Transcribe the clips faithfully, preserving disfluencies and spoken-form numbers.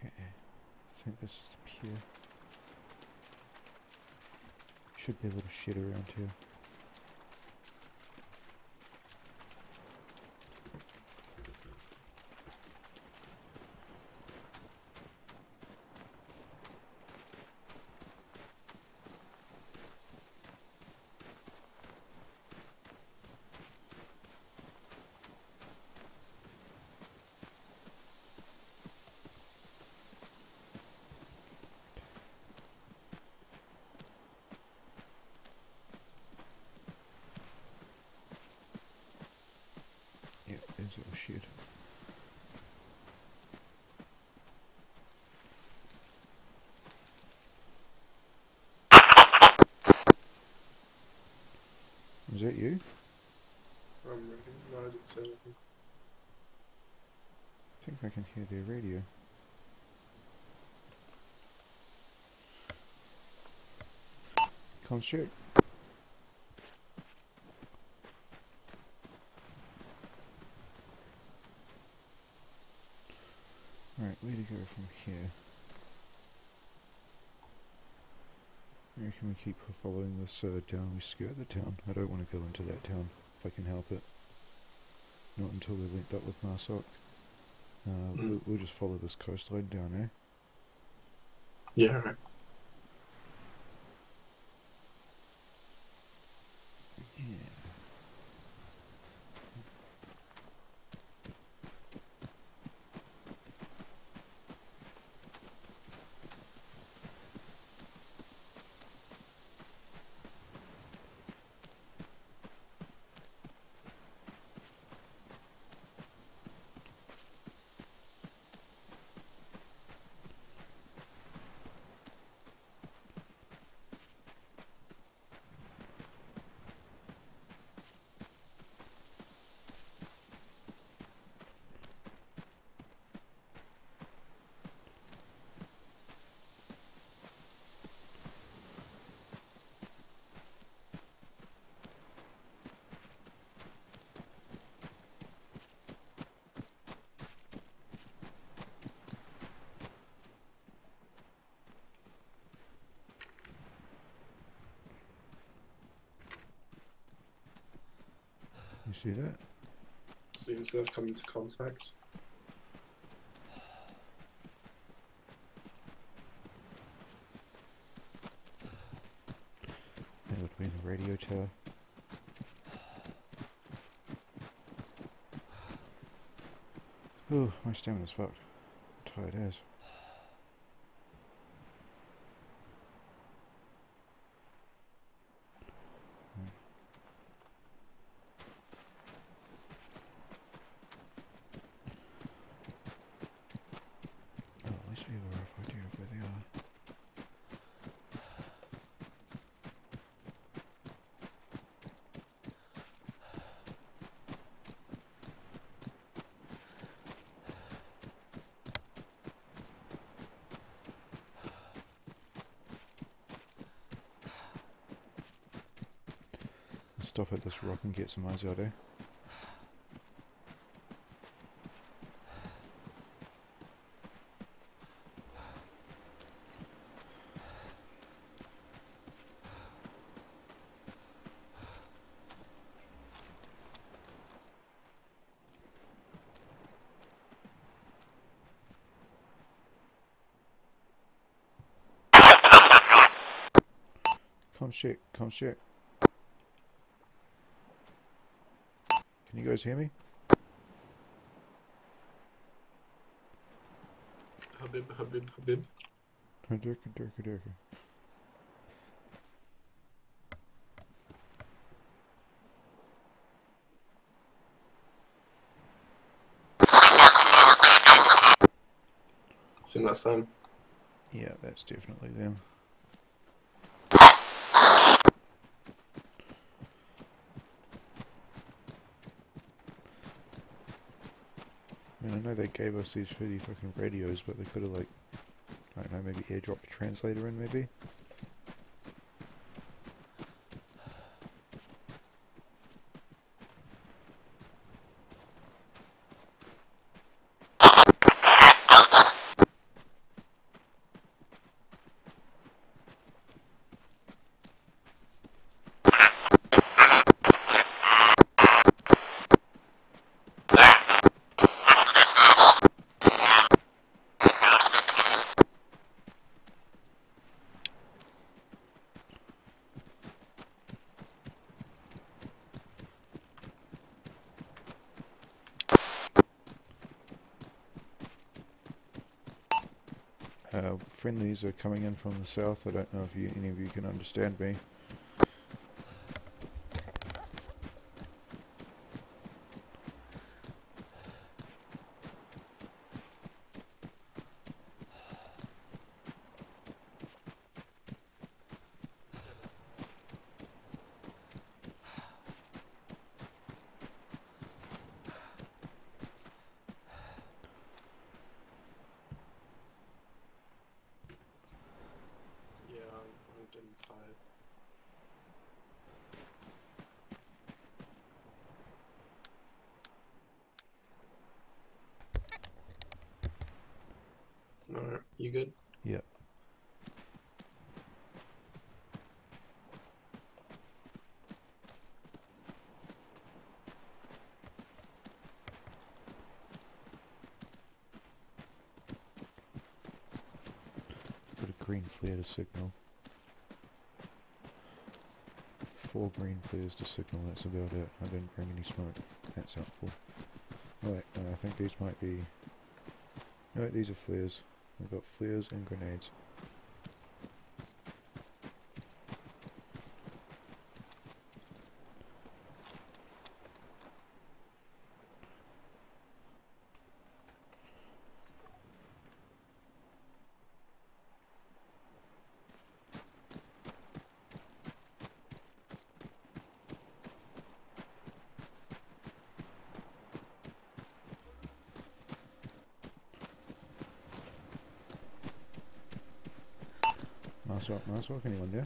Okay, I think this is the pier. Should be able to shit around here. Oh shit. Was that you? I'm ready. No, I didn't say anything. I think I can hear their radio. Come check. Alright, where to go from here? I reckon we keep following this uh, down, we skirt the town. I don't want to go into that town, if I can help it. Not until we're linked up with Marsoc. Uh, mm. we'll, we'll just follow this coastline down, eh? Yeah, right. Yeah. You see that? Seems to have come into contact. That would be the radio tower. Oh, my stamina's fucked. I'm tired as. Stop at this rock and get some eyes out, eh? Come check, come check. Can you guys hear me? Habib, Habib, Habib. Durka, durka, durka. I think that's them. Yeah, that's definitely them. I mean, I know they gave us these pretty fucking radios, but they could have, like, I don't know, maybe airdropped a translator in, maybe? Uh, friendlies are coming in from the south. I don't know if you, any of you can understand me. Yeah, I'm, I'm getting tired. Alright, you good? Yeah. Got a green flare to signal. Four green flares to signal, that's about it. I didn't bring any smoke. That's helpful. Alright, uh, I think these might be... No, these are flares. I've got flares and grenades. Nice work, nice work, anyone there?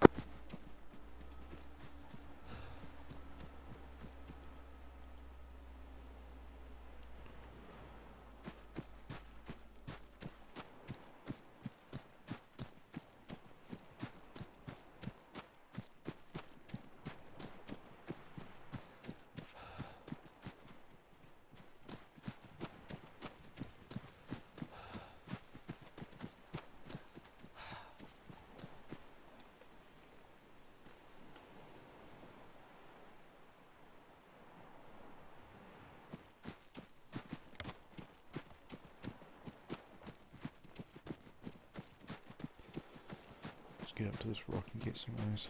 Let's get up to this rock and get some eyes.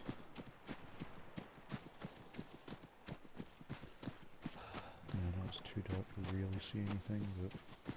Yeah, no, it's too dark to really see anything, but...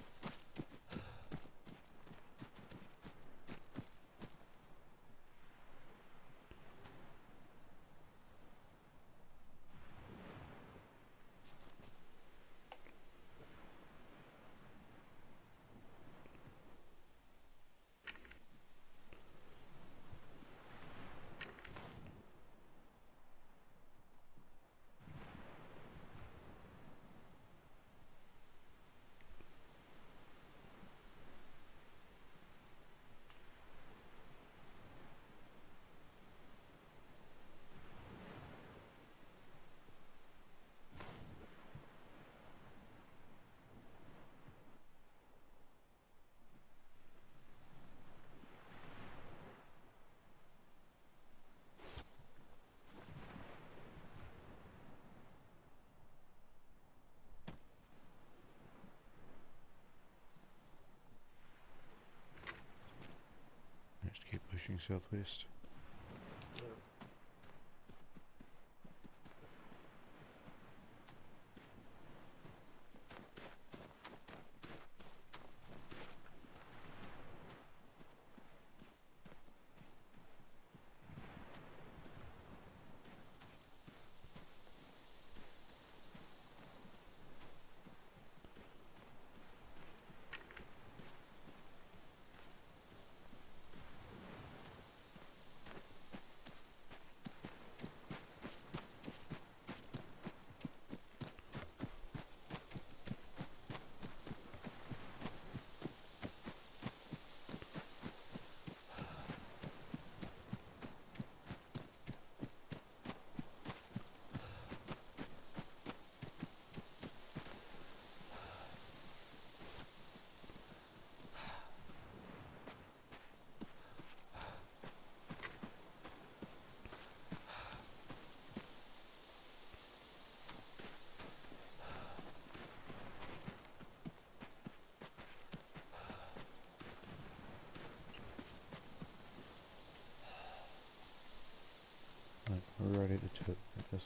Let's keep pushing southwest. Yeah.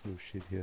little shed here.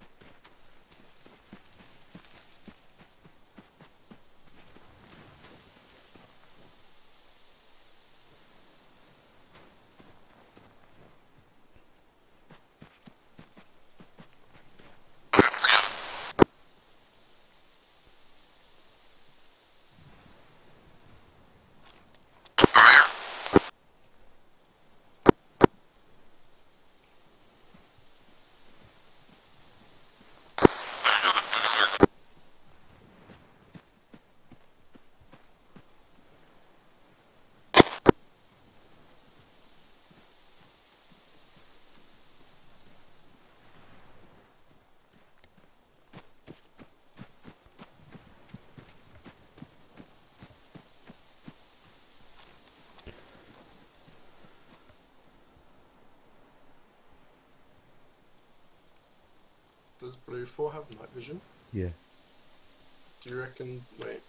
Does Blue four have night vision? Yeah. Do you reckon... Wait.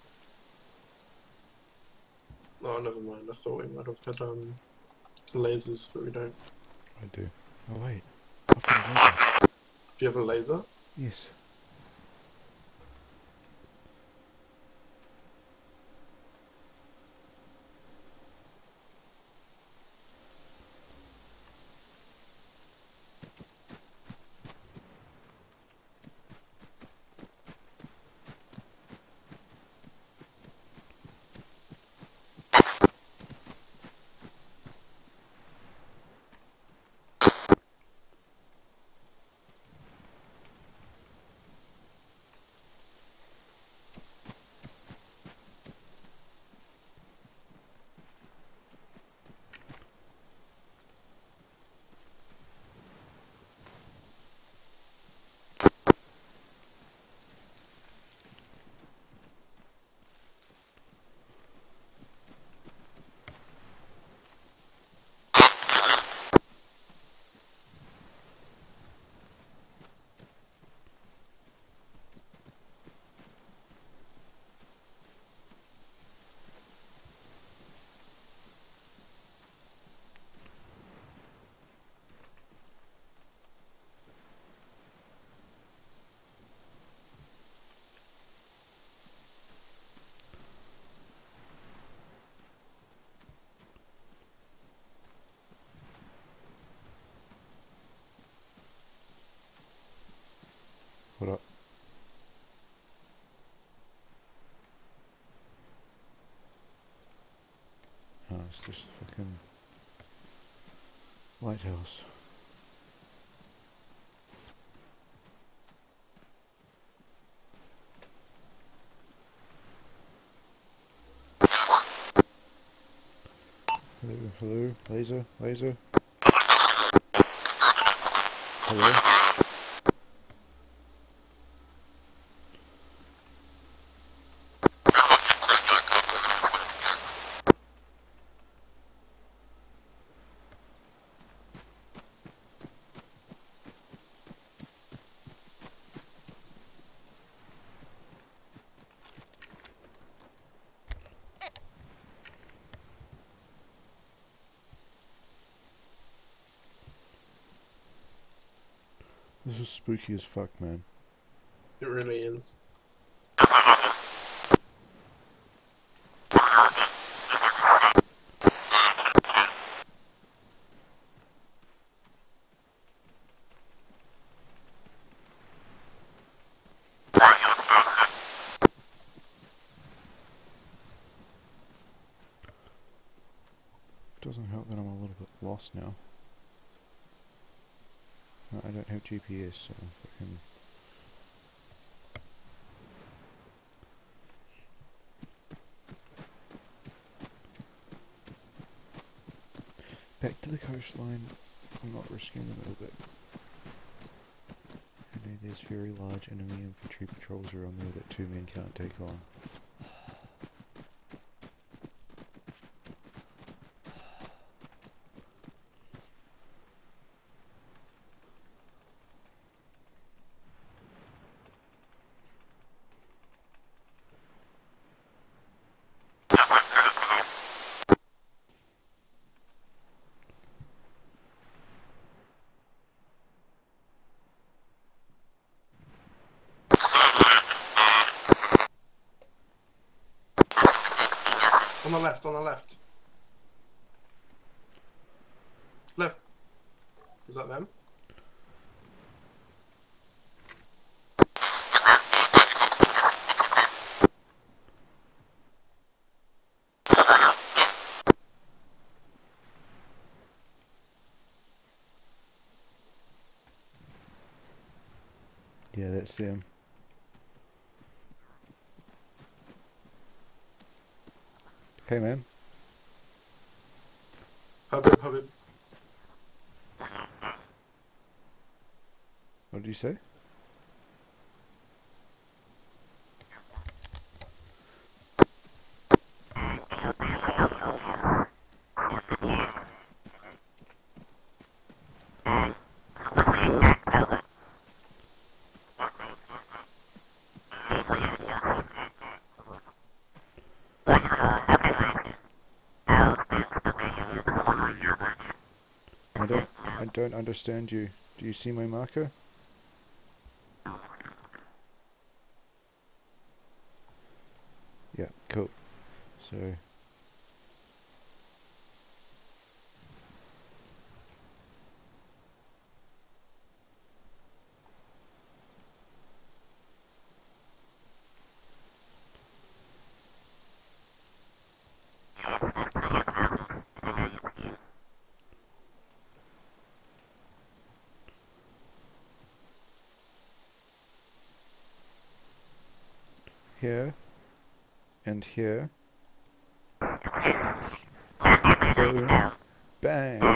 Oh, never mind. I thought we might have had um, lasers, but we don't. I do. Oh wait. I've got a laser. Do you have a laser? Yes. What up? Oh, it's just a fucking lighthouse. Hello, hello, laser, laser. Hello. This is spooky as fuck, man. It really is. Doesn't help that I'm a little bit lost now. I don't have G P S, so fucking... Back to the coastline. I'm not risking a little bit. I know there's very large enemy infantry patrols around there that two men can't take on. On the left, on the left. Left. Is that them? Yeah, that's them. Hey man. Habib, Habib. What did you say? I don't, I don't understand you. Do you see my marker? Yeah, cool. So, here and here. Boom. Bang.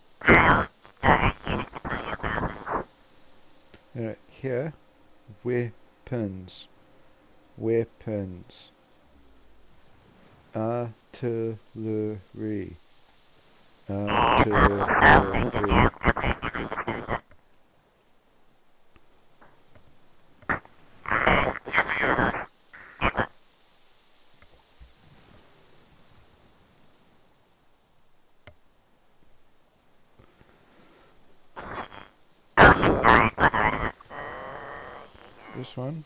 Alright, here. Weapons. Weapons. Artillery. Artillery. This one.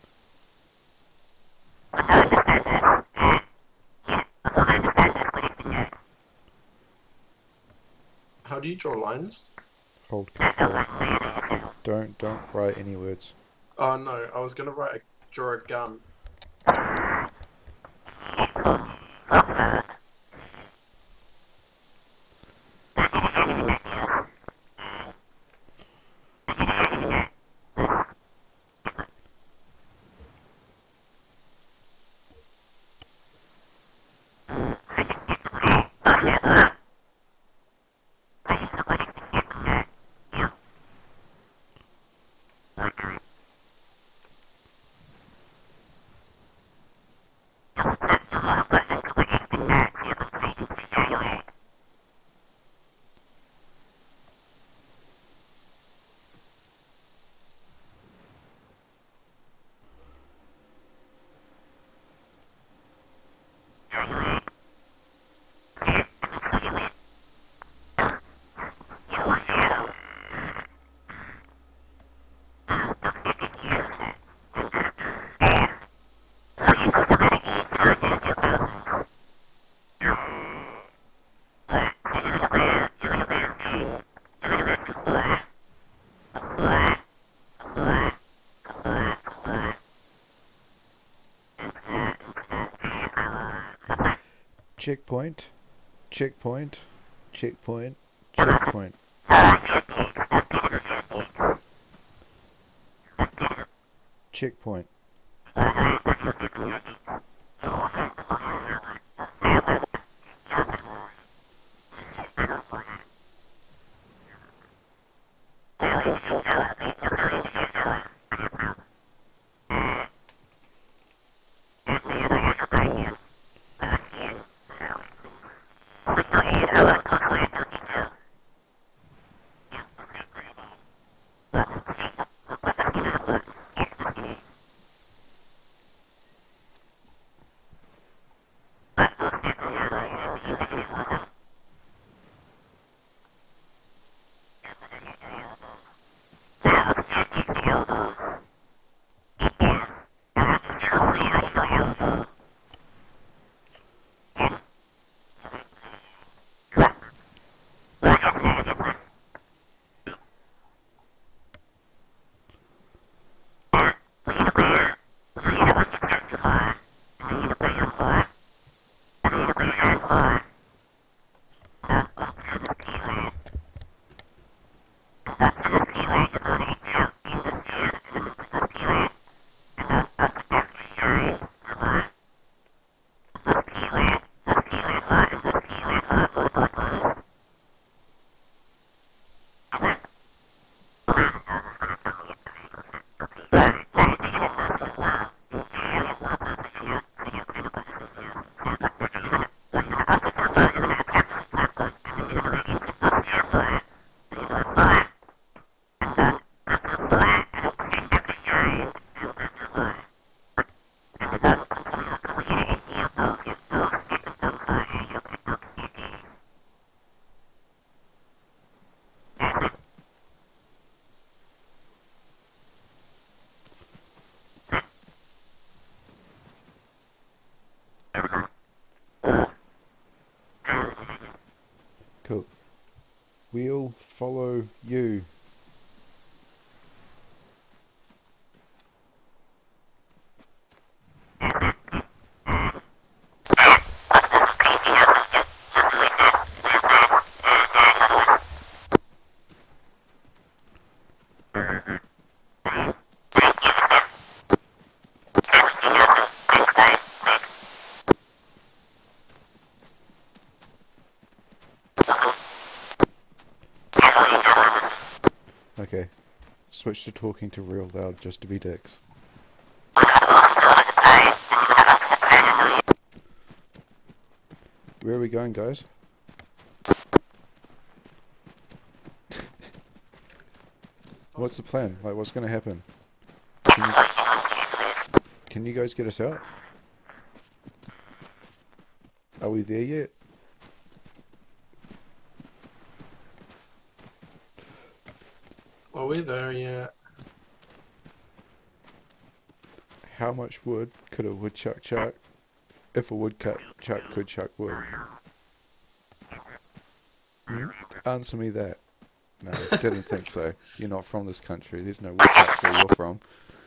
How do you draw lines? Hold control. Don't, don't write any words. Oh no, I was gonna write a, draw a gun. Checkpoint, checkpoint, checkpoint, checkpoint. Checkpoint. Cool. We'll follow you. Okay, switch to talking to real loud just to be dicks. Where are we going, guys? What's the plan? Like, what's gonna happen? Can you, can you guys get us out? Are we there yet? Are we there yet? How much wood could a woodchuck chuck if a woodchuck chuck could chuck wood? Hmm? Answer me that. No, didn't think so. You're not from this country. There's no woodchucks where you're from.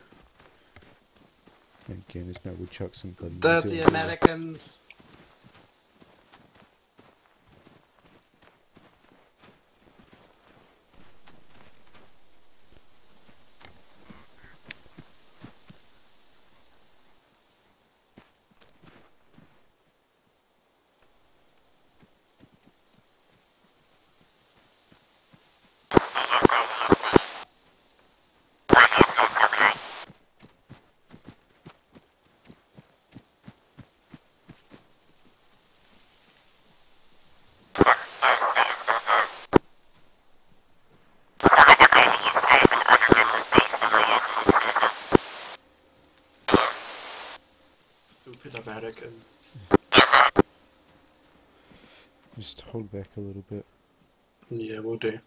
And again, there's no woodchucks in bloody New Dirty Zealand. Americans! Stupid Americans. Just hold back a little bit. Yeah, we'll do.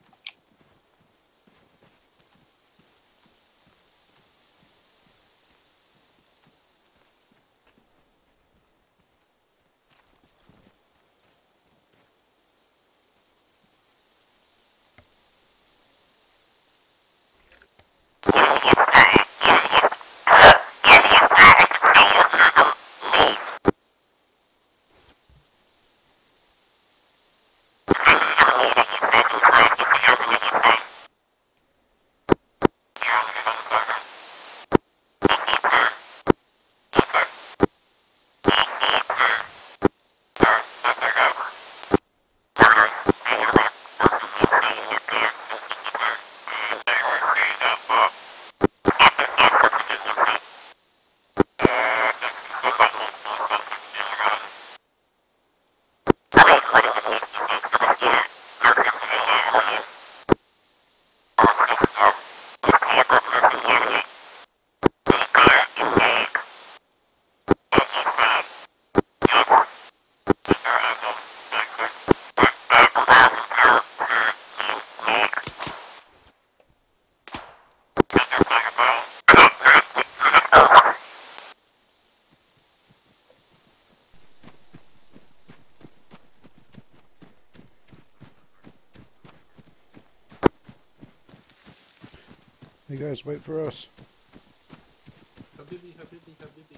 Hey guys, wait for us. Habibi, habibi, habibi.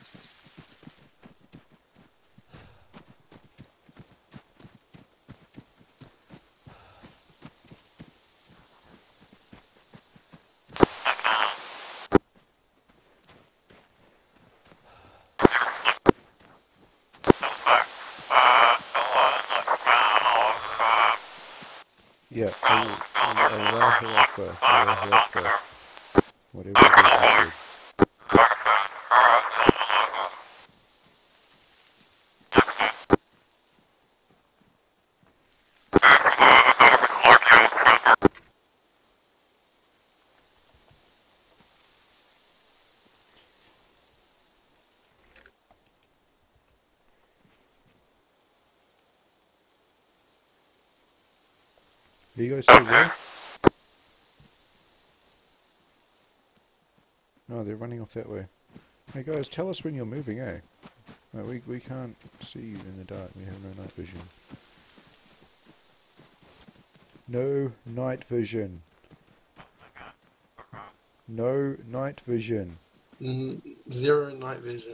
Yeah, Allah- Allahu Akbar, Allahu Akbar. Whatever it is you said. Are you guys still there? No, they're running off that way. Hey guys, tell us when you're moving, eh? No, we, we can't see you in the dark, we have no night vision. No night vision. No night vision. Mm, zero night vision.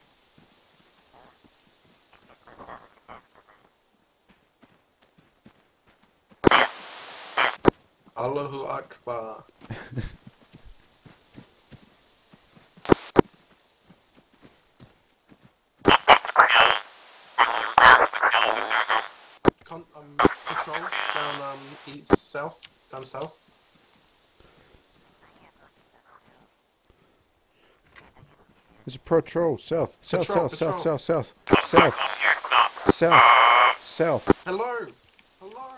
Allahu Akbar. Con um, patrol down um east south, down south. There's a patrol south, south, Patrol, south, patrol. south, south, south, south, south, south. Hello, hello.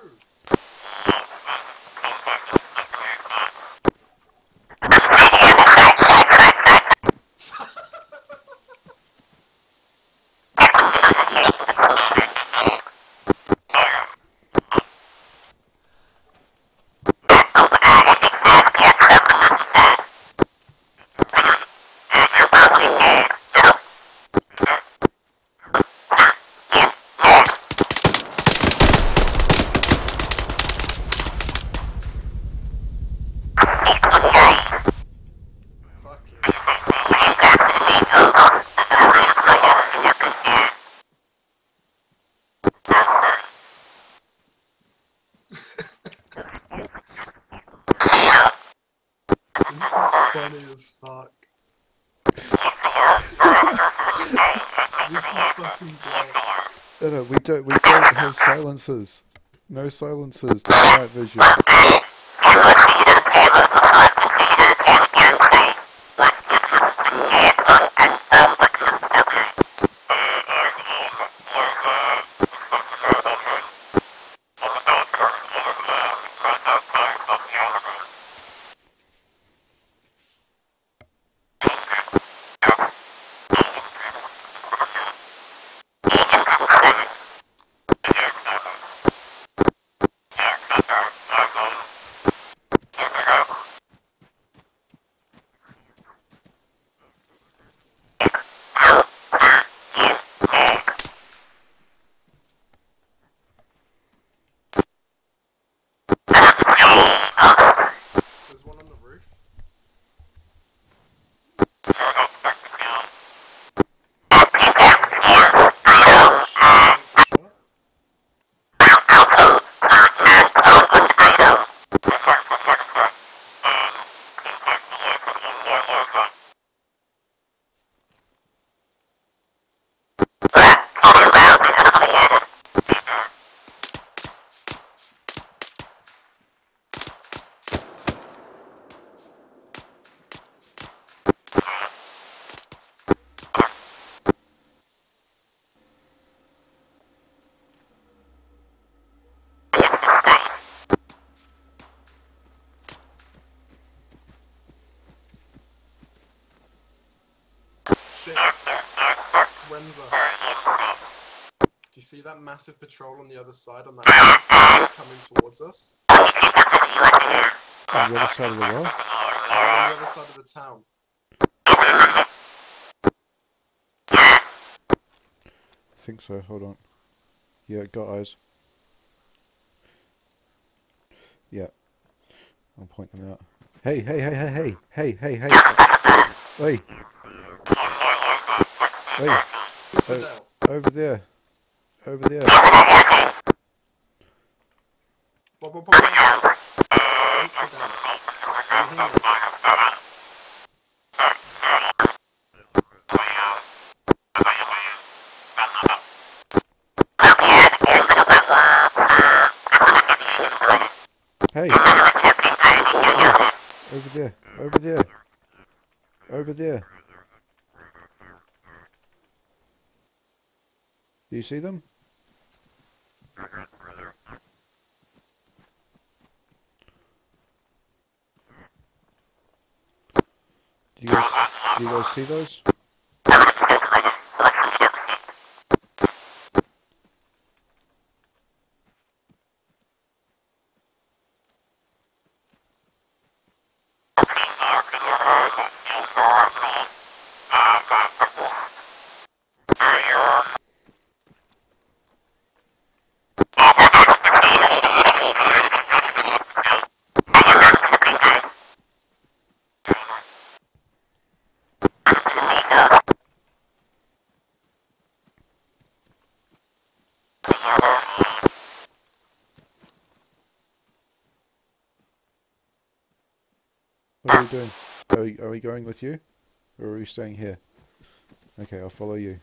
Funny as fuck. This is fucking great. No, no, we don't, we don't have silencers. No silencers, no night vision. There's one on the roof. Shit. Wenza. Do you see that massive patrol on the other side on that house coming towards us? On the other side of the wall? On the other side of the town. I think so, hold on. Yeah, got eyes. Yeah. I'll point them out. Hey, hey, hey, hey, hey, hey, hey, hey. Hey. Hey. Infidel. O over there. Over there. Bob, Bob, Bob, Bob. Infidel. Can you hear me? Hey. Oh, over there. Over there. Over there. Do you see them? Do you guys, do you guys see those? you doing? Are we, are we going with you? Or are we staying here? Okay, I'll follow you.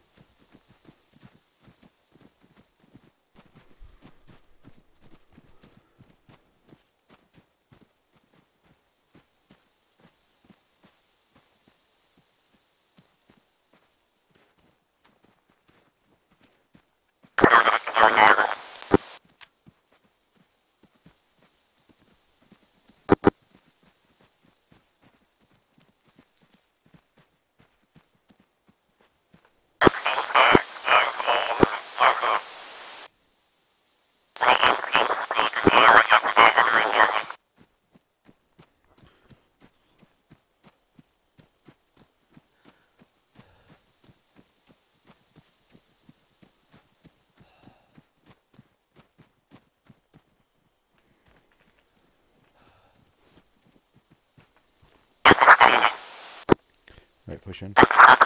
Right, push in.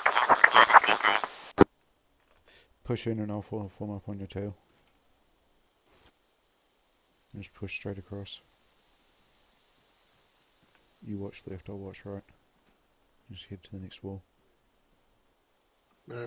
Push in and I'll form, form up on your tail. Just push straight across. You watch left, I'll watch right. Just head to the next wall. No.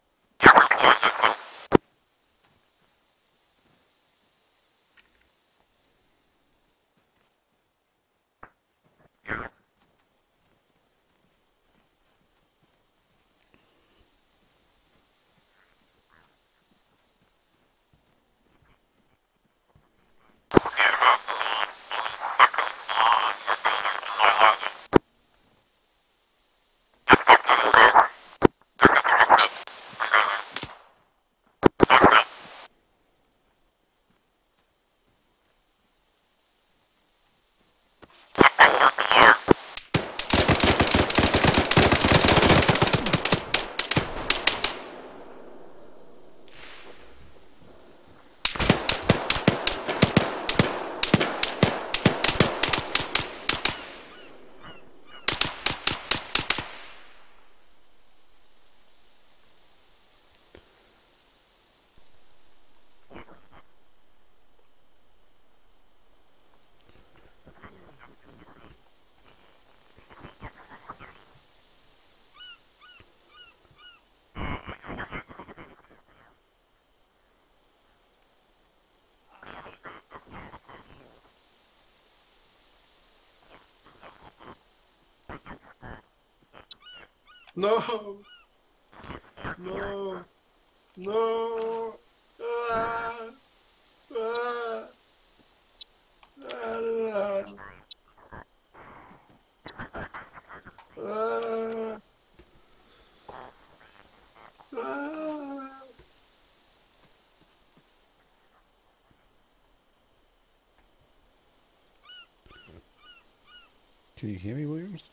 No! No! No! Ah! Ah! Ah! Ah! Ah! Can you hear me, Williams?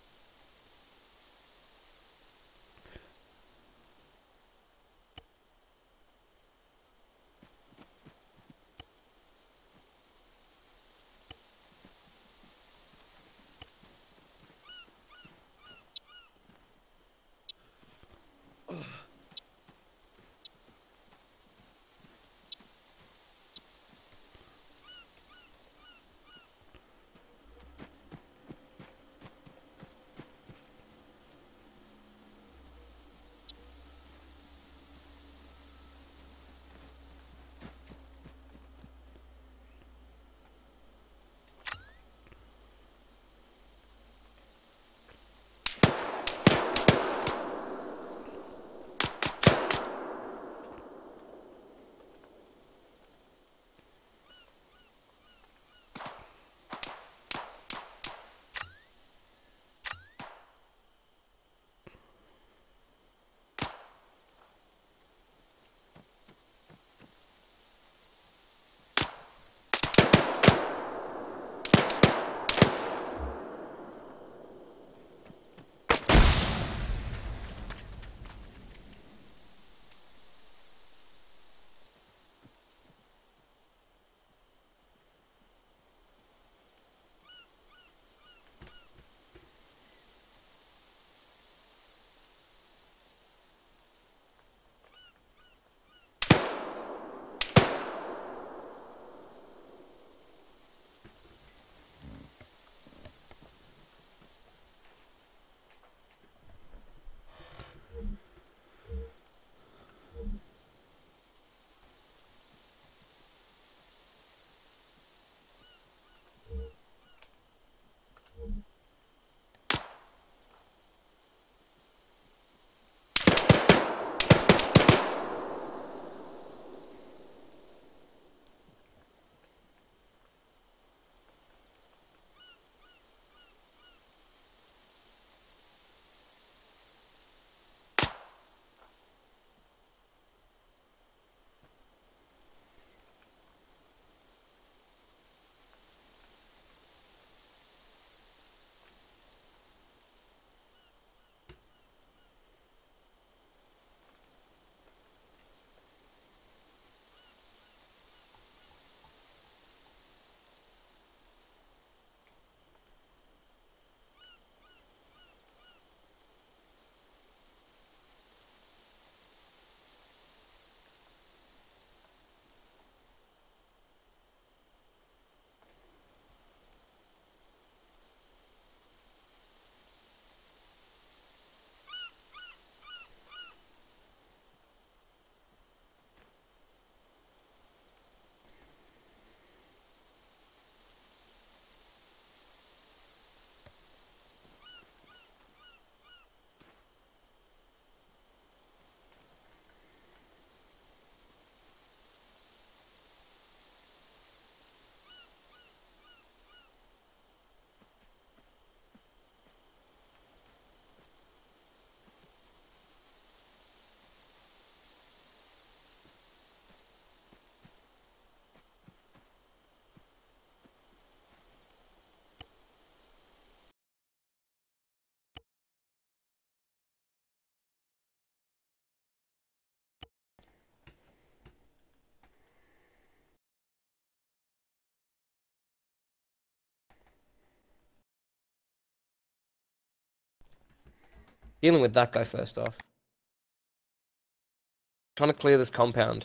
Dealing with that guy first off. Trying to clear this compound.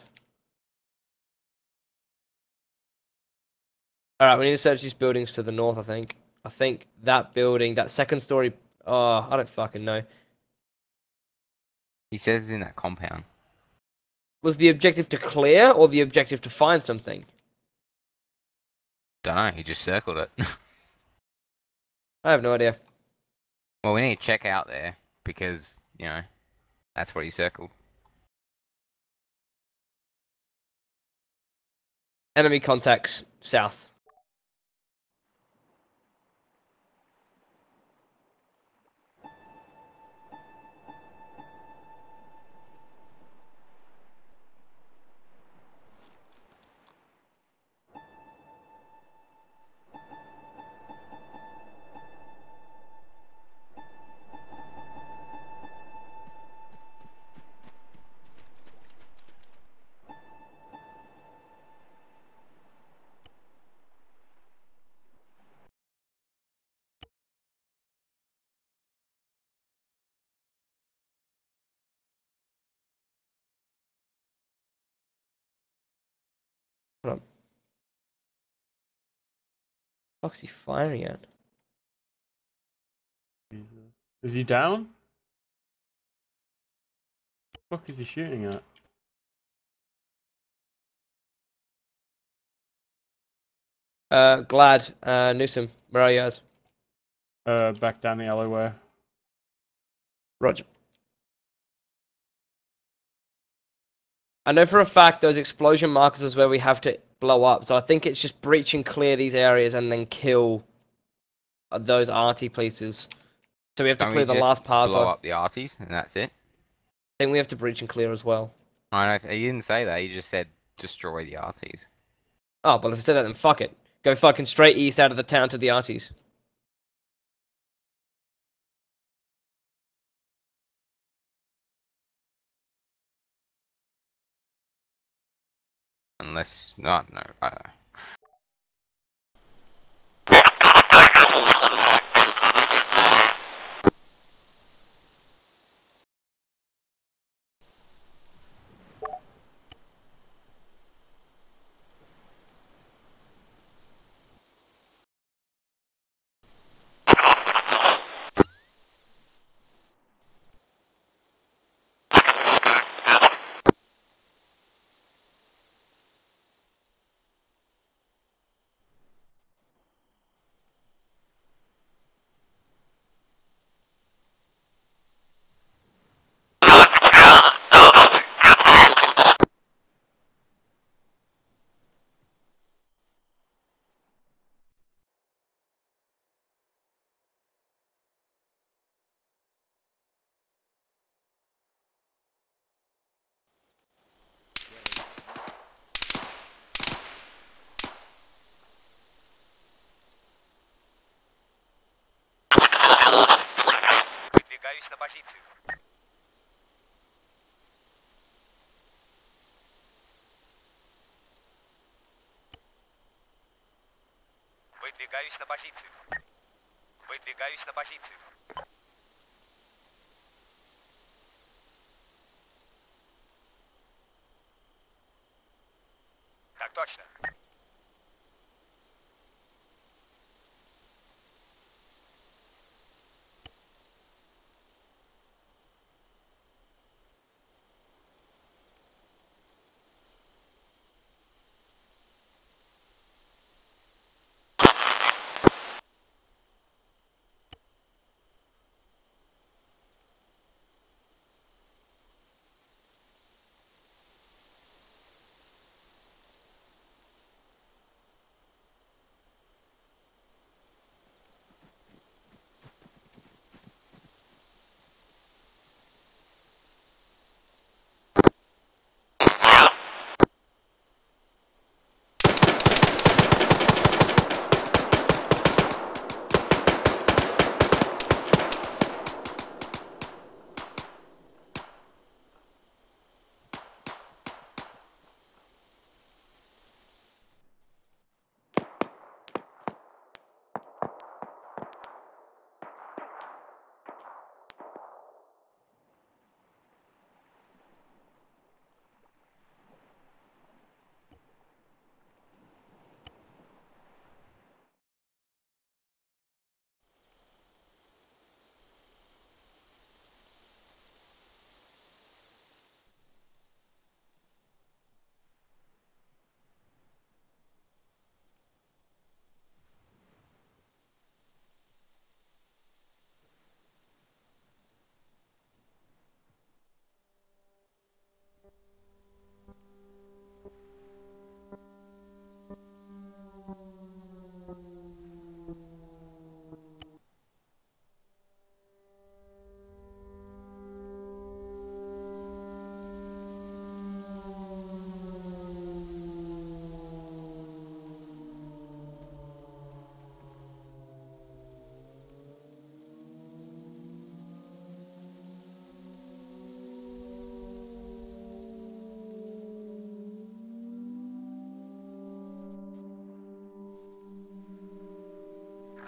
Alright, we need to search these buildings to the north, I think. I think that building, that second story... Oh, I don't fucking know. He says it's in that compound. Was the objective to clear, or the objective to find something? Don't know, he just circled it. I have no idea. Well, we need to check out there, because, you know, that's what he circled. Enemy contacts, south. Hold on. What's he firing at? Jesus. Is he down? What the fuck is he shooting at? Uh, Glad, uh, Newsom, where are you guys? Uh, back down the alleyway. Roger. I know for a fact those explosion markers is where we have to blow up, so I think it's just breach and clear these areas and then kill those arty places. So we have to Don't clear we the just last parser. blow up the arties, and that's it? I think we have to breach and clear as well. I don't. He didn't say that. He just said destroy the arties. Oh, but if I said that, then fuck it. Go fucking straight east out of the town to the arties. Unless, no, no, I don't know. Выдвигаюсь на позицию. Выдвигаюсь на позицию. Выдвигаюсь на позицию. Так точно.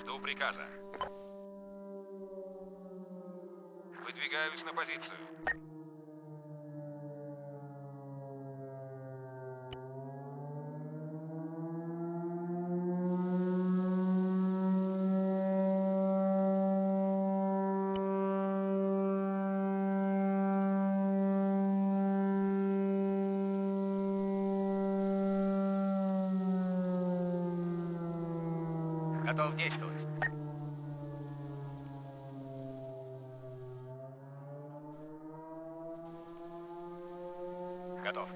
Жду приказа. Выдвигаюсь на позицию. Готов действовать. Готов.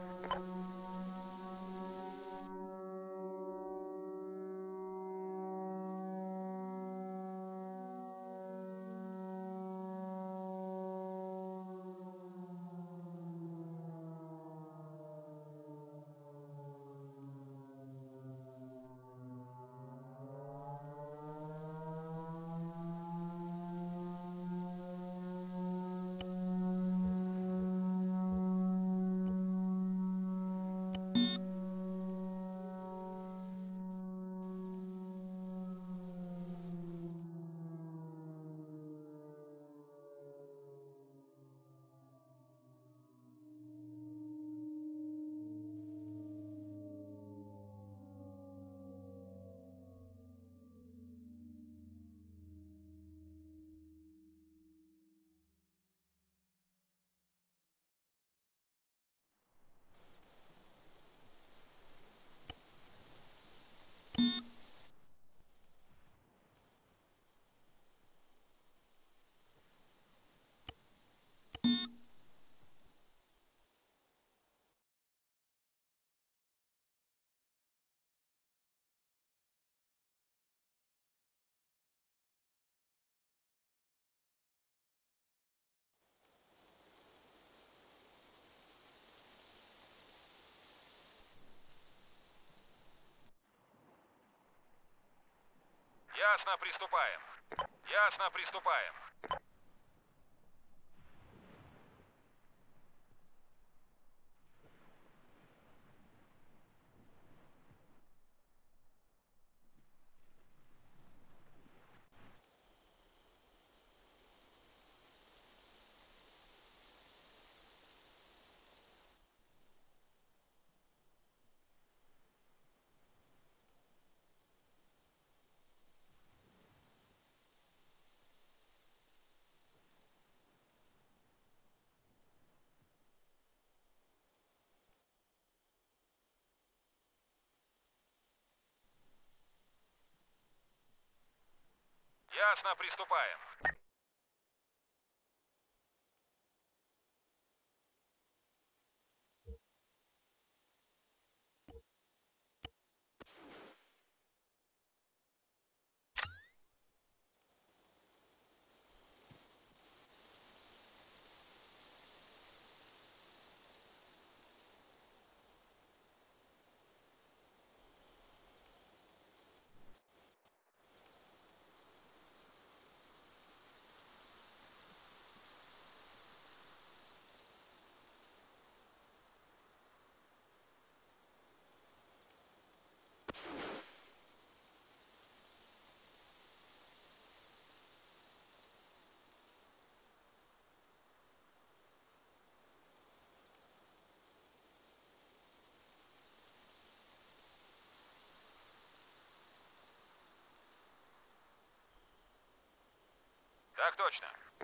Ясно, приступаем. Ясно, приступаем. Ясно, приступаем. Так точно.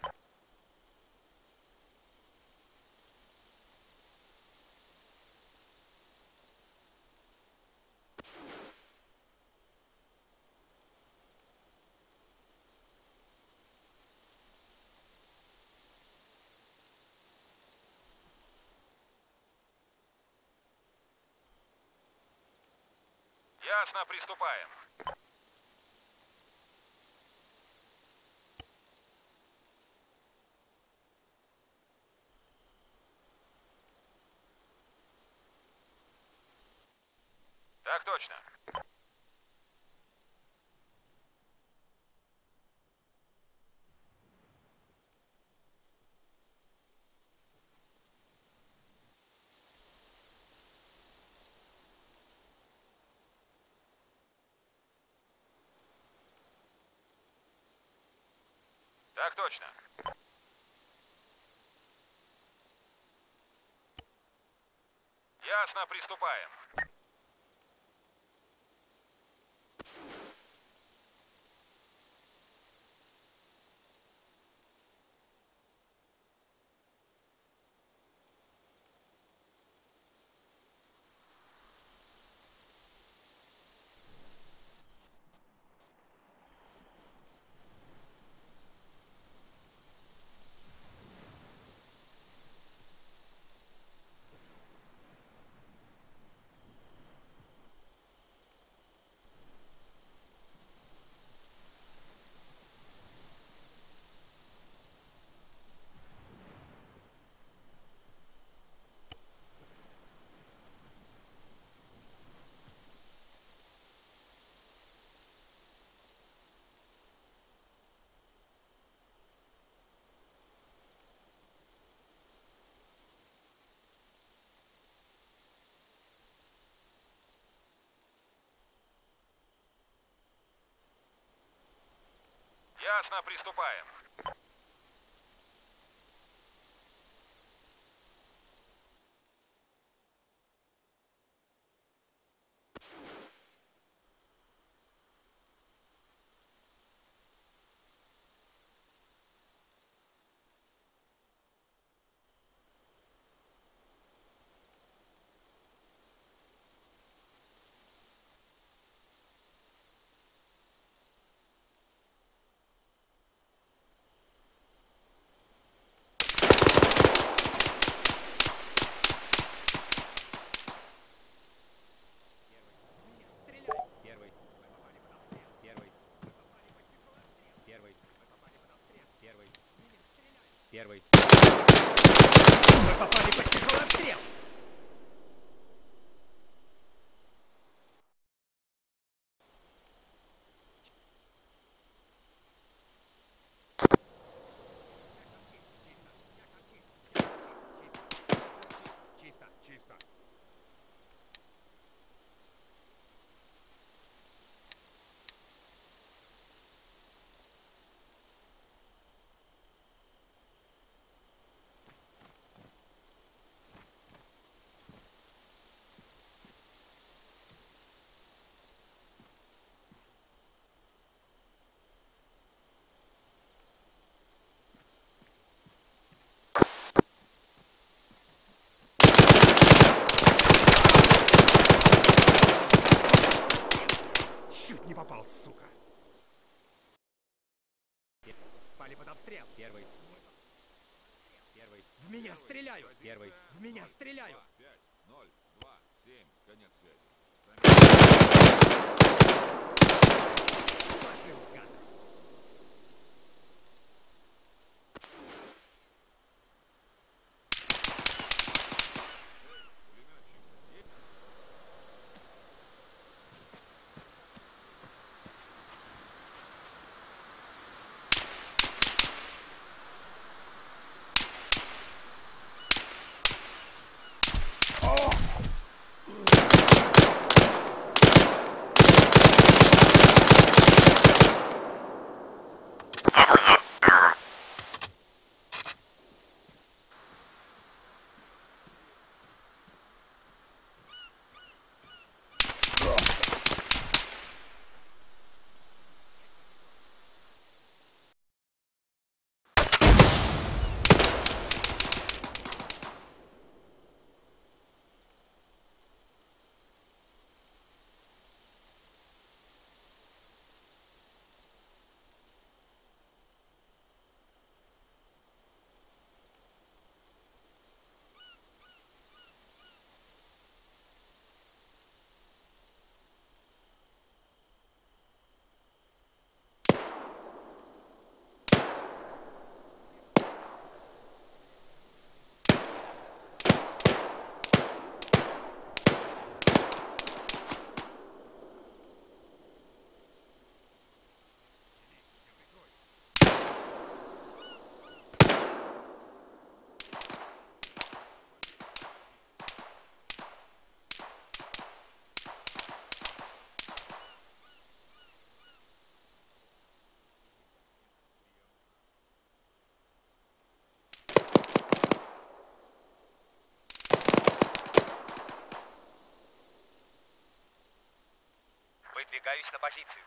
Ясно, приступаем. Так точно. Так точно. Ясно, приступаем. Ясно, приступаем. Первый. Мы попали под тяжелый обстрел! Чисто, чисто. Чуть не попал, сука. Попали под обстрел. Первый. Первый. В меня стреляют. Первый. В меня стреляют. пять, ноль, два, семь. Конец связи. Положил, гад. Выдвигаюсь на позицию.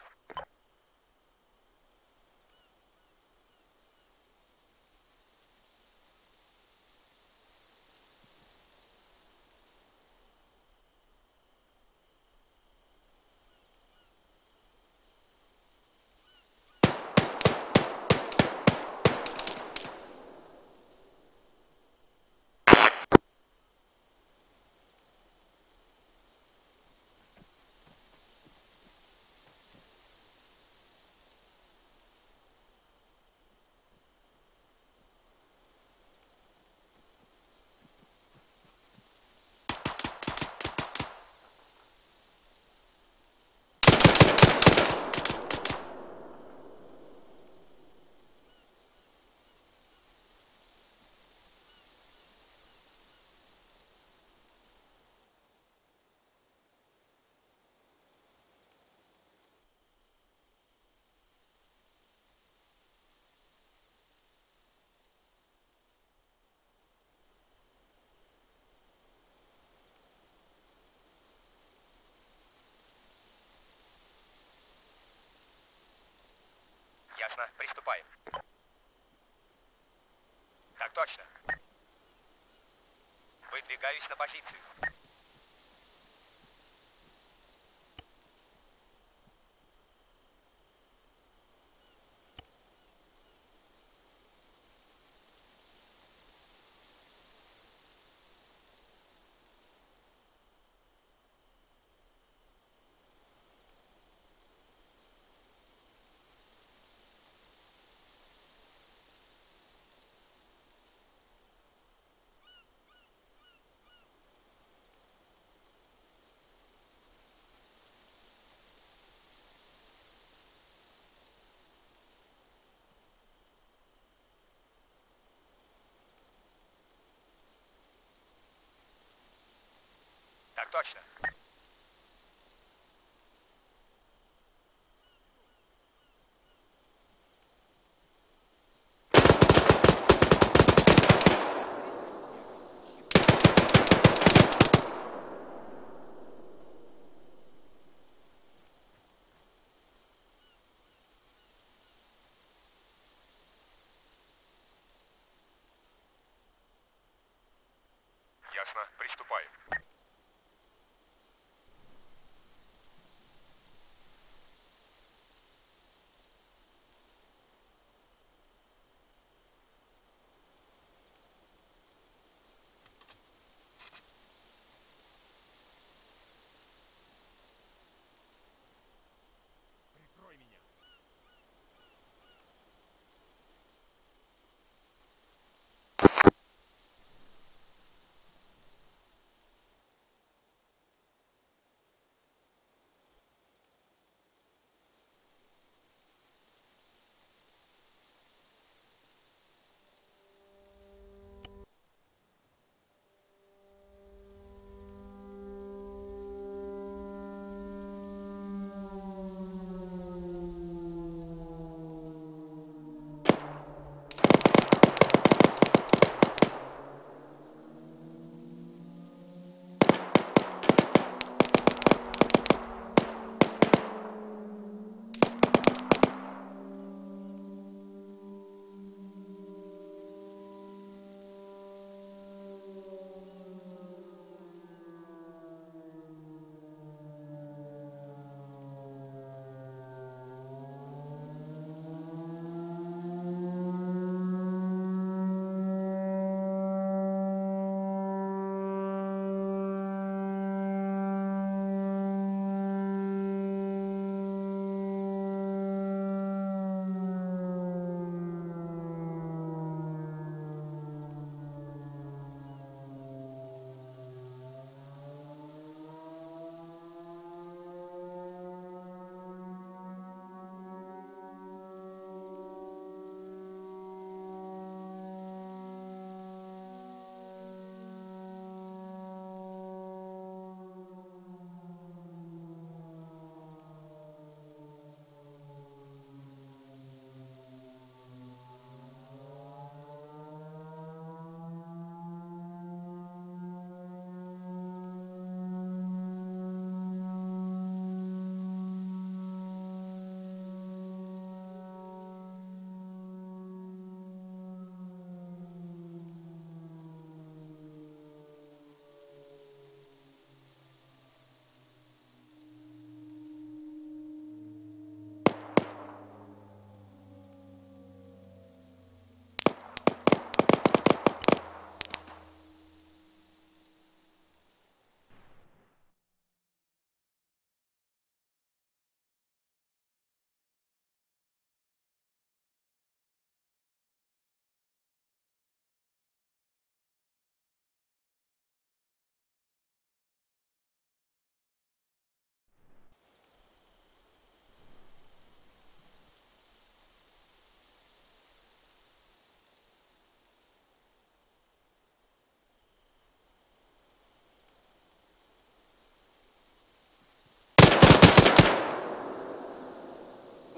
Ясно, приступаем. Так точно. Выдвигаюсь на позицию. Так точно. Ясно, приступаем. Прикрой меня.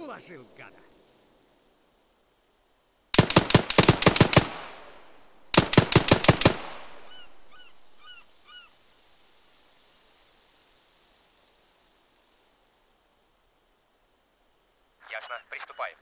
Уложил, гада. Ясно, приступаем.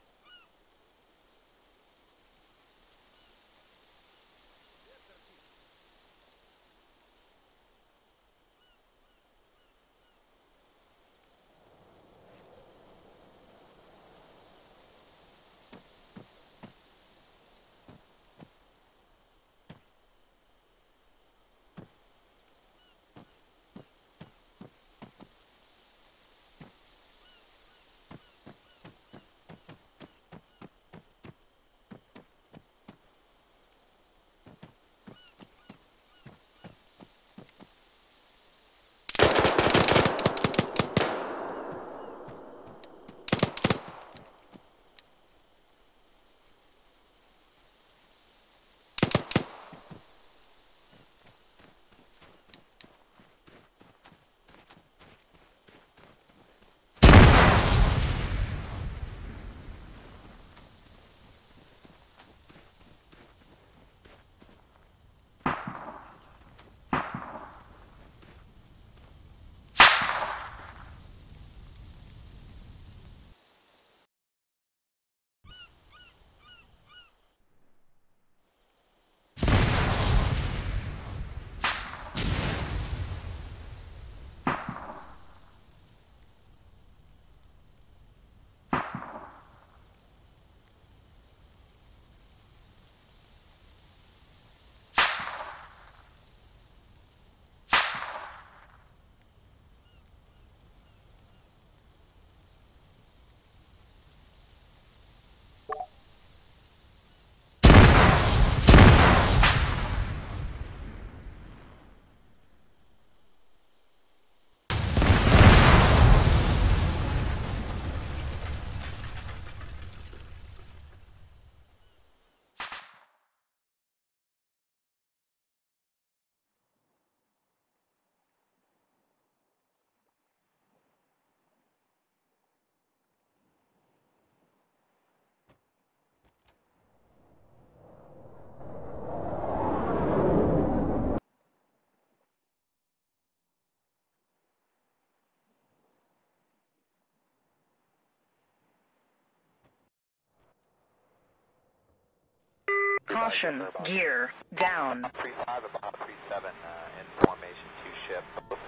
Caution, gear, down. three five about three seven uh, in formation, two ship.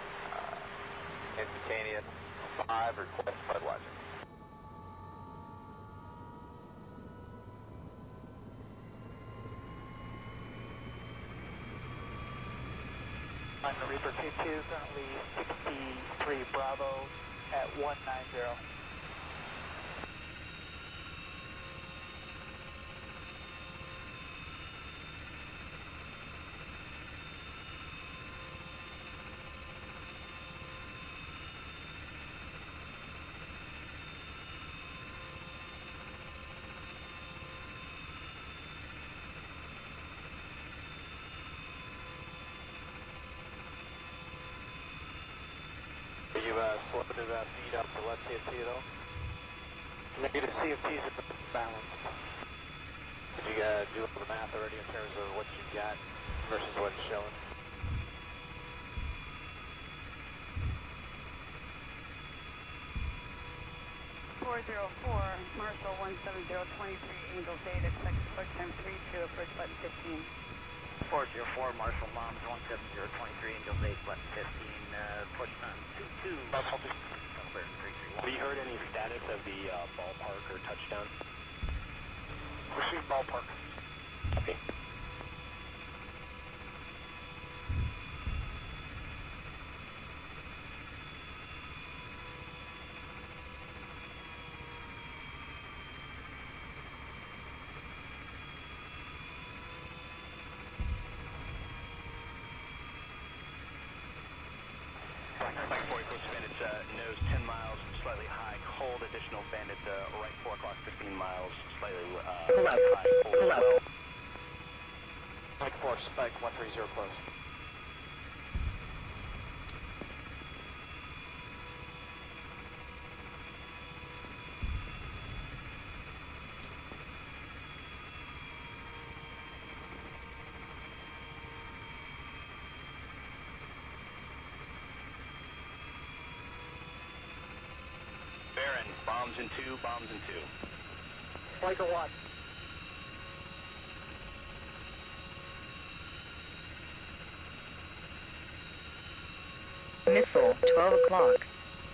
Uh, instantaneous, five, request flood watching. I'm the Reaper K two, currently sixty-three Bravo at one nine zero. You uh, slowed the uh, feed up to left C F T at all? Negative C F Ts are balanced. Did you uh, do the math already in terms of what you got versus what it's showing? four zero four, Marshall one seven zero twenty-three, Angels eight, expect approach time three two, approach button fifteen. four zero four, Marshall Moms one seven zero twenty-three, Angels eight, button fifteen, uh, push time two two. Have you heard any status of the uh, ballpark or touchdown? Receive ballpark. Okay. Mike four equals bandit, uh, nose ten miles, slightly high, cold, additional bandit, uh, right four o'clock, fifteen miles, slightly, uh, Hello. high, cold, Hello. well. Mike four, spike one three zero close. ten. Bombs in two, bombs in two. Striker one. Missile, twelve o'clock.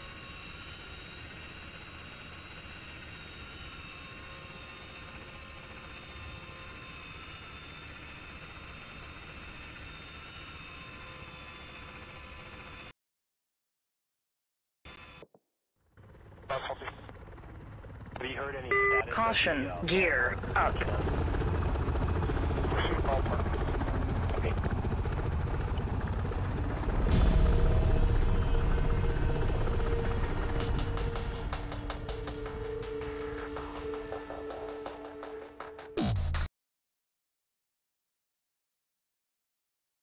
Have you heard any status? Caution, gear up. Okay.